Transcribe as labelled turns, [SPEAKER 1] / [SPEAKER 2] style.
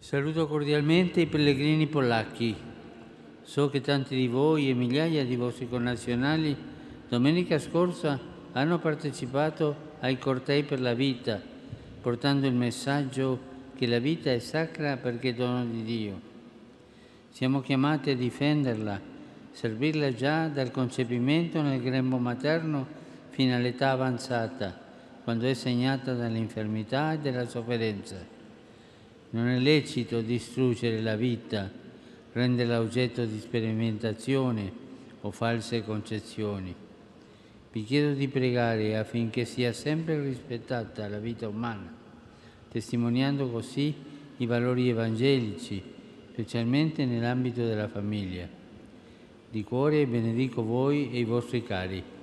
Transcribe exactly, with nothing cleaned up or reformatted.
[SPEAKER 1] Saluto cordialmente i pellegrini polacchi. So che tanti di voi e migliaia di vostri connazionali domenica scorsa hanno partecipato ai cortei per la vita, portando il messaggio che la vita è sacra perché è dono di Dio. Siamo chiamati a difenderla, servirla già dal concepimento nel grembo materno fino all'età avanzata, quando è segnata dall'infermità e dalla sofferenza. Non è lecito distruggere la vita, renderla oggetto di sperimentazione o false concezioni. Vi chiedo di pregare affinché sia sempre rispettata la vita umana, testimoniando così i valori evangelici, specialmente nell'ambito della famiglia. Di cuore benedico voi e i vostri cari.